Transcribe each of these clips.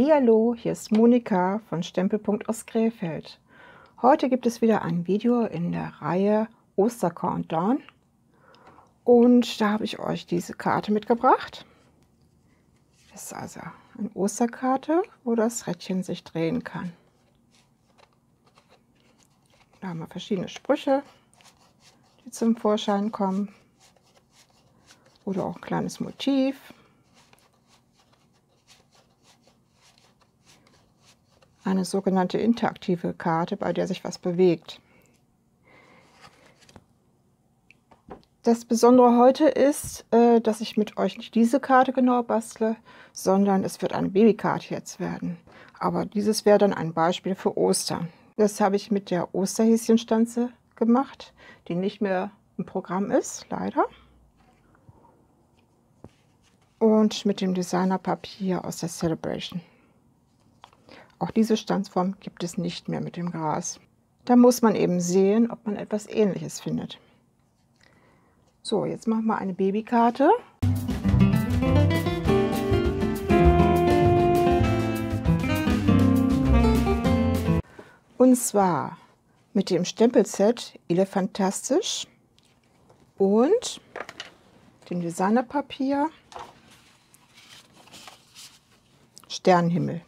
Hallihallo, hier ist Monika von Stempelpunkt aus Krefeld. Heute gibt es wieder ein Video in der Reihe Oster-Countdown und da habe ich euch diese Karte mitgebracht. Das ist also eine Osterkarte, wo das Rädchen sich drehen kann. Da haben wir verschiedene Sprüche, die zum Vorschein kommen oder auch ein kleines Motiv. Eine sogenannte interaktive Karte, bei der sich was bewegt. Das Besondere heute ist, dass ich mit euch nicht diese Karte genau bastle, sondern es wird eine Babykarte jetzt werden. Aber dieses wäre dann ein Beispiel für Ostern. Das habe ich mit der Osterhäschenstanze gemacht, die nicht mehr im Programm ist, leider. Und mit dem Designerpapier aus der Celebration. Auch diese Stanzform gibt es nicht mehr mit dem Gras. Da muss man eben sehen, ob man etwas Ähnliches findet. So, jetzt machen wir eine Babykarte. Und zwar mit dem Stempelset Elefantastisch und dem Designerpapier Sternenhimmel.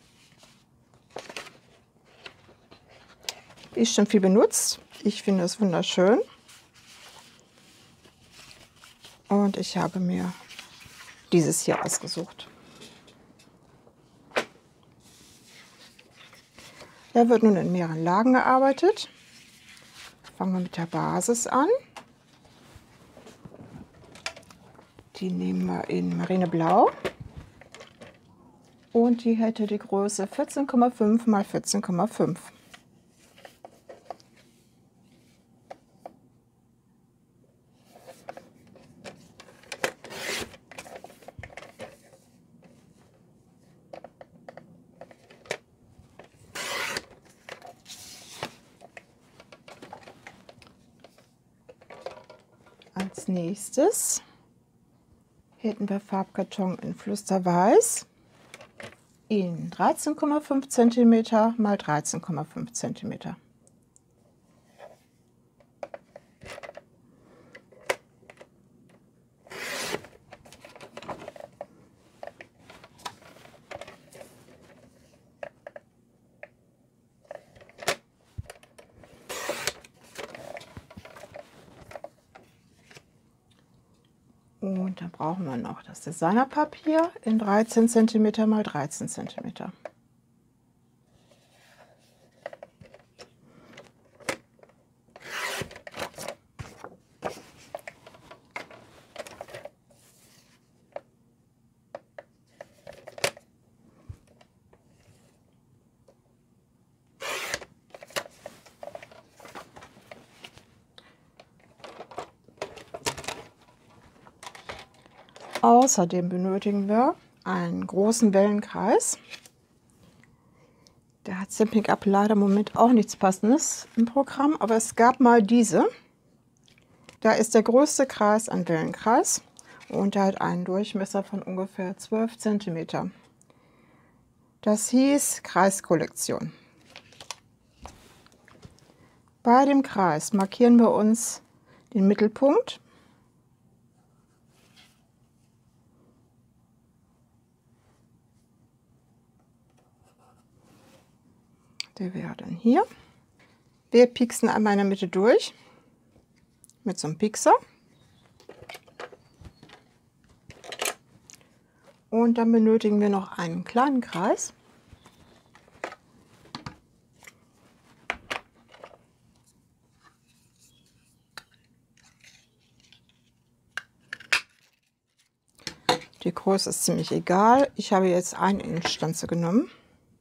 Ist schon viel benutzt. Ich finde es wunderschön. Und ich habe mir dieses hier ausgesucht. Er wird nun in mehreren Lagen gearbeitet. Fangen wir mit der Basis an. Die nehmen wir in Marineblau. Und die hätte die Größe 14,5 x 14,5. Als nächstes hätten wir Farbkarton in Flüsterweiß in 13,5 cm x 13,5 cm. Und dann brauchen wir noch das Designerpapier in 13 cm x 13 cm. Außerdem benötigen wir einen großen Wellenkreis. Da hat Stampin' Up leider im Moment auch nichts Passendes im Programm, aber es gab mal diese. Da ist der größte Kreis ein Wellenkreis und der hat einen Durchmesser von ungefähr 12 cm. Das hieß Kreiskollektion. Bei dem Kreis markieren wir uns den Mittelpunkt. Der wäre dann hier. Wir pieksen einmal in der Mitte durch mit so einem Piekser. Und dann benötigen wir noch einen kleinen Kreis. Die Größe ist ziemlich egal. Ich habe jetzt 1 Inch Stanze genommen.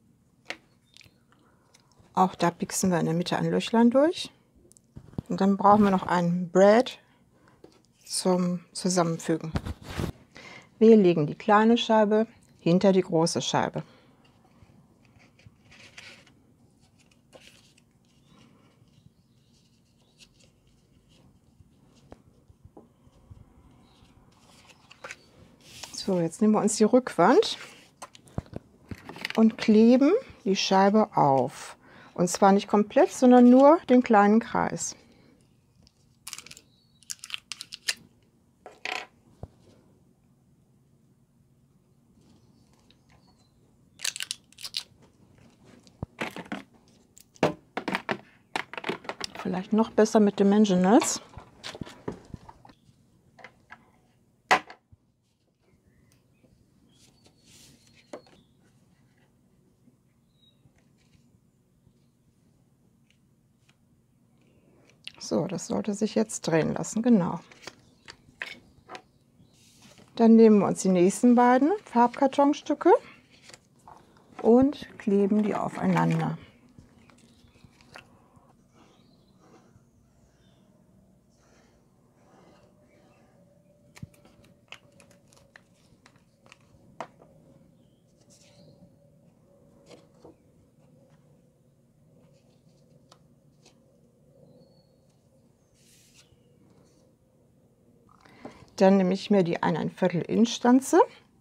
Auch da pieksen wir in der Mitte ein Löchlein durch. Und dann brauchen wir noch einen Brad zum Zusammenfügen. Wir legen die kleine Scheibe hinter die große Scheibe. So, jetzt nehmen wir uns die Rückwand und kleben die Scheibe auf. Und zwar nicht komplett, sondern nur den kleinen Kreis. Vielleicht noch besser mit Dimensionals. So, das sollte sich jetzt drehen lassen, genau. Dann nehmen wir uns die nächsten beiden Farbkartonstücke und kleben die aufeinander. Dann nehme ich mir die 1,25 Inch Stanze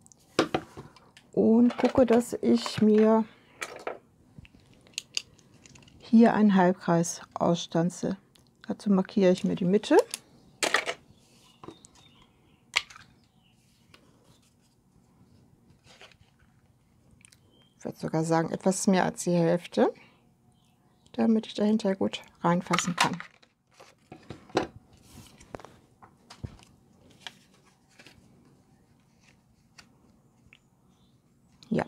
und gucke, dass ich mir hier einen Halbkreis ausstanze. Dazu markiere ich mir die Mitte. Ich würde sogar sagen, etwas mehr als die Hälfte, damit ich dahinter gut reinfassen kann. Ja.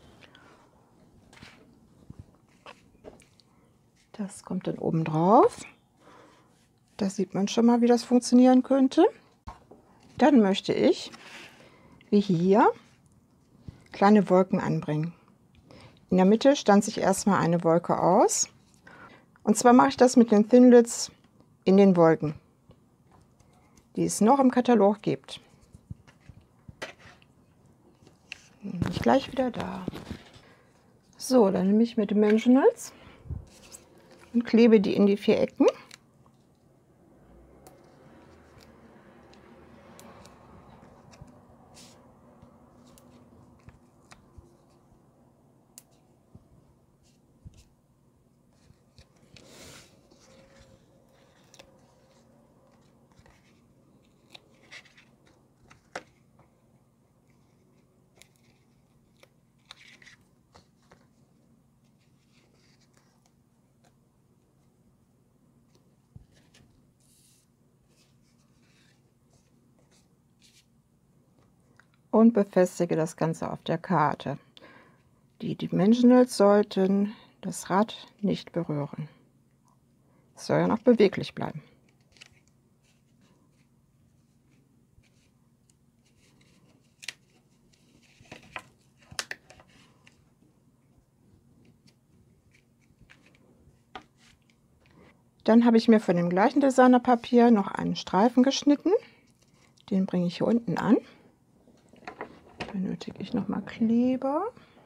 Das kommt dann oben drauf. Da sieht man schon mal, wie das funktionieren könnte. Dann möchte ich, wie hier, kleine Wolken anbringen. In der Mitte stanze ich erstmal eine Wolke aus. Und zwar mache ich das mit den Thinlits in den Wolken, die es noch im Katalog gibt. Bin ich gleich wieder da. So, dann nehme ich mir Dimensionals und klebe die in die 4 Ecken. Und befestige das Ganze auf der Karte. Die Dimensionals sollten das Rad nicht berühren. Es soll ja noch beweglich bleiben. Dann habe ich mir von dem gleichen Designerpapier noch einen Streifen geschnitten. Den bringe ich hier unten an. Benötige ich nochmal Kleber.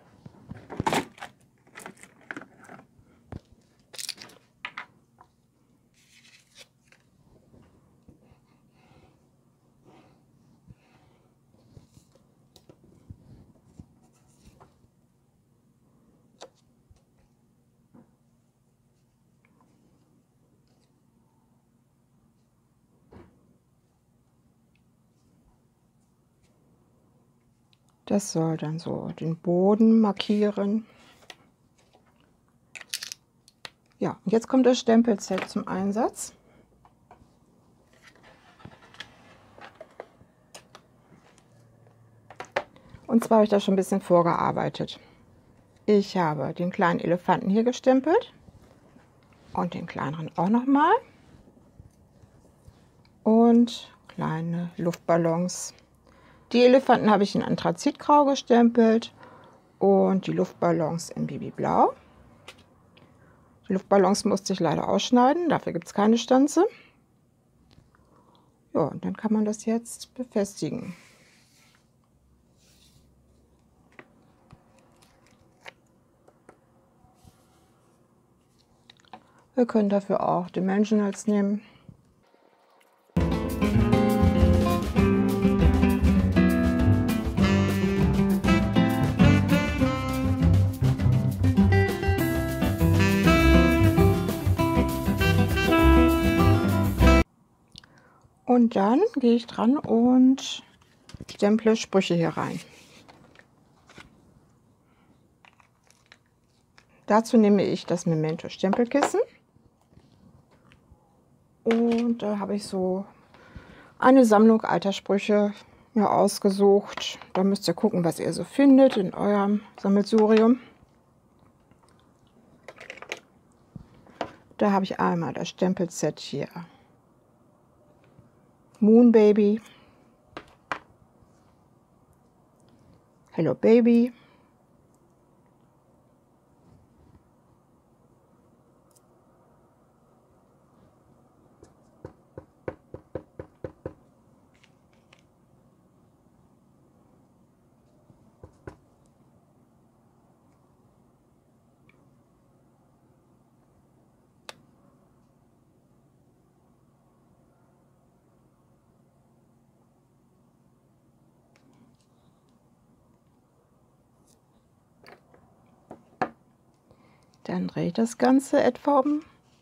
Das soll dann so den Boden markieren. Ja, und jetzt kommt das Stempelset zum Einsatz. Und zwar habe ich das schon ein bisschen vorgearbeitet. Ich habe den kleinen Elefanten hier gestempelt und den kleineren auch nochmal. Und kleine Luftballons. Die Elefanten habe ich in Anthrazitgrau gestempelt und die Luftballons in Babyblau. Die Luftballons musste ich leider ausschneiden, dafür gibt es keine Stanze. Ja, und dann kann man das jetzt befestigen. Wir können dafür auch Dimensionals nehmen. Und dann gehe ich dran und stemple Sprüche hier rein. Dazu nehme ich das Memento Stempelkissen. Und da habe ich so eine Sammlung alter Sprüche mir ausgesucht. Da müsst ihr gucken, was ihr so findet in eurem Sammelsurium. Da habe ich einmal das Stempelset hier. Moon Baby. Hello Baby. Dann drehe ich das Ganze etwa um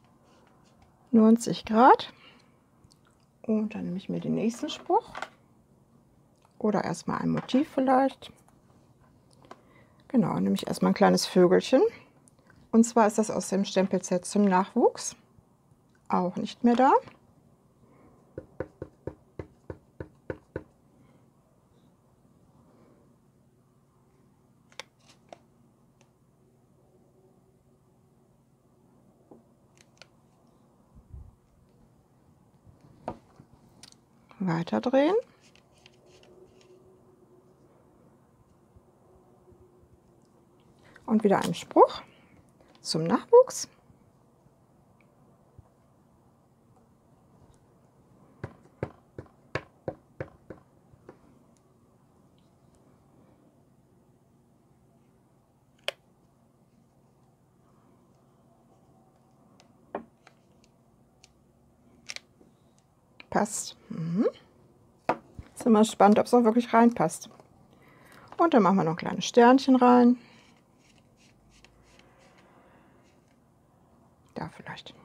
90 Grad. Und dann nehme ich mir den nächsten Spruch. Oder erstmal ein Motiv vielleicht. Genau, nehme ich erstmal ein kleines Vögelchen. Und zwar ist das aus dem Stempelset zum Nachwuchs. Auch nicht mehr da. Weiter drehen. Und wieder einen Spruch zum Nachwuchs. Passt. Ist immer spannend, ob es auch wirklich reinpasst. Und dann machen wir noch kleine Sternchen rein. Da vielleicht.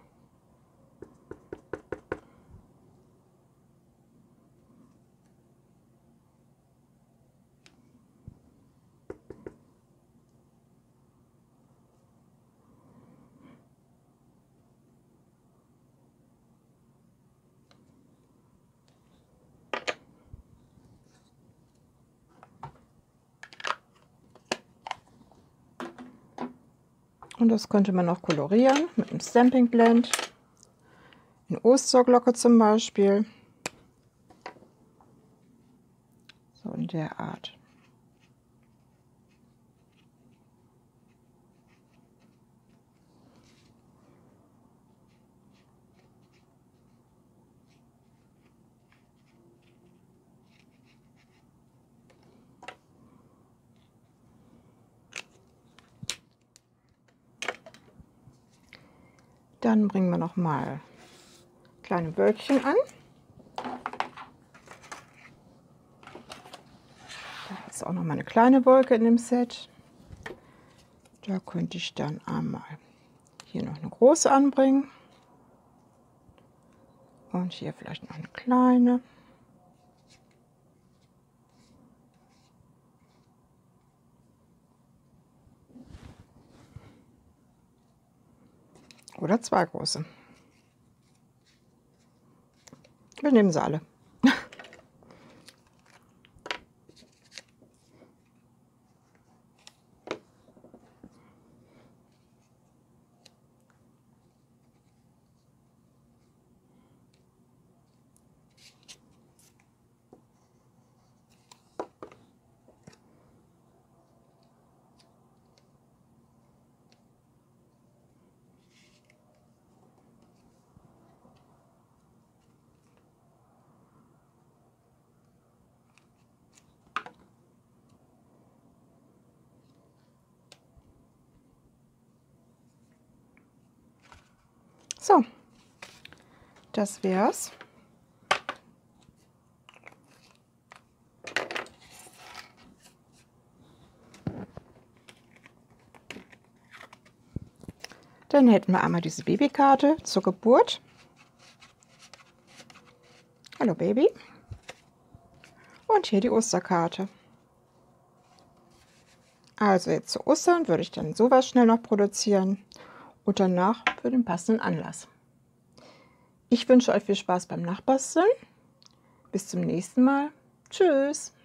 Und das könnte man noch kolorieren mit einem Stamping Blend. Eine Osterglocke zum Beispiel. So in der Art. Dann bringen wir noch mal kleine Wölkchen an. Da ist auch noch mal eine kleine Wolke in dem Set. Da könnte ich dann einmal hier noch eine große anbringen. Und hier vielleicht noch eine kleine. Oder zwei große. Wir nehmen sie alle. So, das wär's. Dann hätten wir einmal diese Babykarte zur Geburt. Hallo Baby. Und hier die Osterkarte. Also jetzt zu Ostern würde ich dann sowas schnell noch produzieren und danach für den passenden Anlass. Ich wünsche euch viel Spaß beim Nachbasteln. Bis zum nächsten Mal. Tschüss.